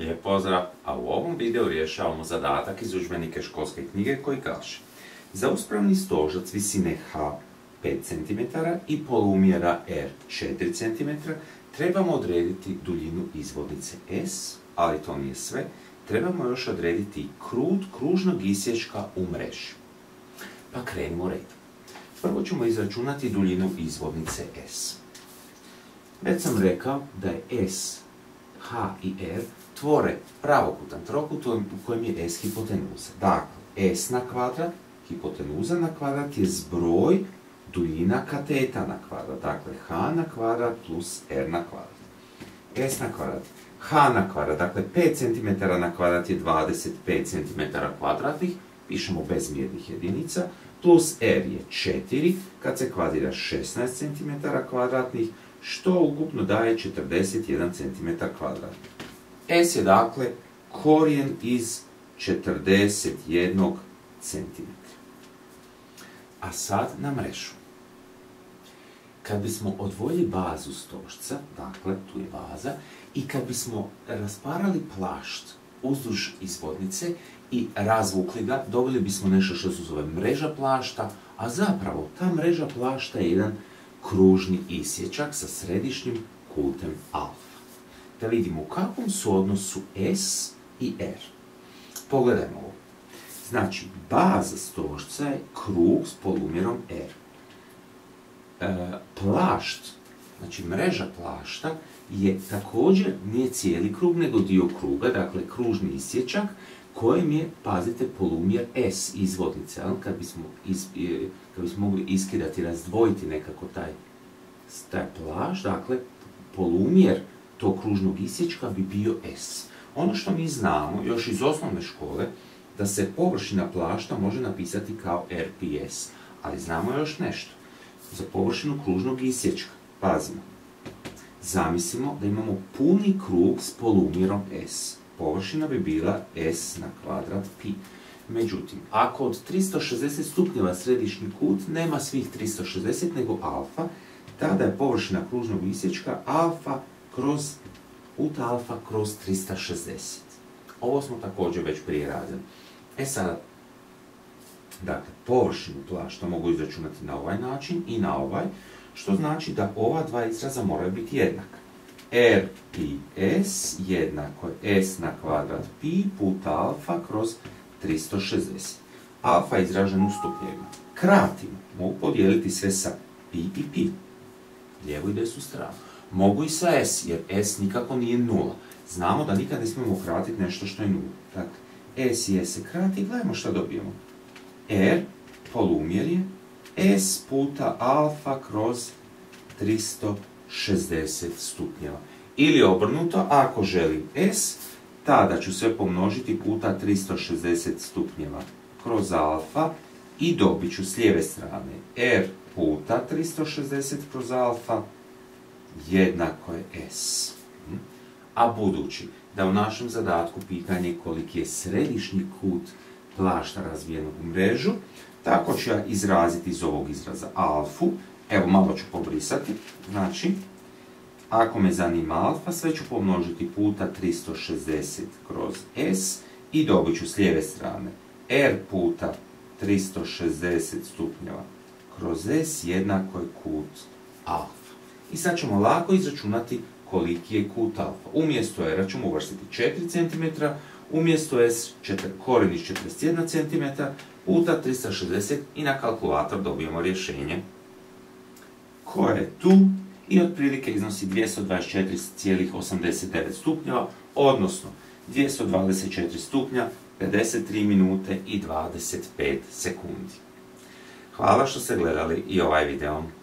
Lijep pozdrav, a u ovom videu rješavamo zadatak iz udžbenike školske knjige koji kaže: za uspravni stožac visine h 5 cm i polumjera r 4 cm trebamo odrediti duljinu izvodnice s, ali to nije sve, trebamo još odrediti krut kružnog isječka u mreži. Pa krenimo redom. Prvo ćemo izračunati duljinu izvodnice s. Već sam rekao da je s, h i r tvore pravokutan trokut u kojem je s hipotenuza. Dakle, s na kvadrat, hipotenuza na kvadrat je zbroj duljina kateta na kvadrat. Dakle, h na kvadrat plus r na kvadrat. S na kvadrat, h na kvadrat, dakle 5 cm na kvadrat je 25 cm kvadratnih, pišemo bez mjernih jedinica, plus r je 4, kad se kvadrira 16 cm kvadratnih, što ukupno daje 41 cm kvadratnih. S je dakle korijen iz 41 cm. A sad na mrežu. Kad bismo odvojili bazu stožca, dakle tu je baza, i kad bismo rasparali plašt uzduž izvodnice i razvukli ga, dobili bismo nešto što se zove mreža plašta, a zapravo ta mreža plašta je jedan kružni isječak sa središnjim kutem alfa. Da vidimo u kakvom su odnosu s i r. Pogledajmo ovo. Znači, baza stožca je krug s polumjerom r. Plašt, znači mreža plašta, je također nije cijeli krug, nego dio kruga, dakle kružni isječak, kojem je, pazite, polumjer s izvodnice. Kad bismo mogli iskidati i razdvojiti nekako taj plašt, dakle, polumjer tog kružnog isječka bi bio s. Ono što mi znamo, još iz osnovne škole, da se površina plašta može napisati kao rps, ali znamo još nešto. Za površinu kružnog isječka, pazimo, zamislimo da imamo puni krug s polumjerom s. Površina bi bila s na kvadrat pi. Međutim, ako od 360 stupnjeva središnji kut nema svih 360 nego alfa, tada je površina kružnog isječka alfa puta alfa kroz 360. Ovo smo također već prije radili. Sada, dakle, površinu plašta mogu izračunati na ovaj način i na ovaj, što znači da ova dva izraza moraju biti jednaka. R pi s jednako je s na kvadrat pi puta alfa kroz 360. Alfa je izražen u stupnjevima. Kratimo, mogu podijeliti sve sa pi i pi, lijevu i desnu stranu. Mogu i sa s, jer s nikako nije nula. Znamo da nikad ne smijemo kratiti nešto što je nula. Dakle, s i s se krati i gledajmo što dobijemo. R, polumjer je s puta alfa kroz 360 stupnjeva. Ili obrnuto, ako želim s, tada ću sve pomnožiti puta 360 stupnjeva kroz alfa i dobit ću s lijeve strane r puta 360 kroz alfa jednako je s. A budući da u našem zadatku pitanje je koliki je središnji kut plašta razvijenog u mrežu, tako ću ja izraziti iz ovog izraza alfu. Evo, malo ću pobrisati. Znači, ako me zanima alfa, sve ću pomnožiti puta 360 kroz s i dobit ću s lijeve strane r puta 360 stupnjeva kroz s jednako je kut alfa. I sad ćemo lako izračunati koliki je kut alfa. Umjesto r ćemo uvrstiti 4 cm, umjesto s korijen iz 41 cm puta 360 i na kalkulator dobijemo rješenje koje je tu i otprilike iznosi 224,89 stupnjeva, odnosno 224 stupnja, 53 minute i 25 sekundi. Hvala što ste gledali i ovaj video.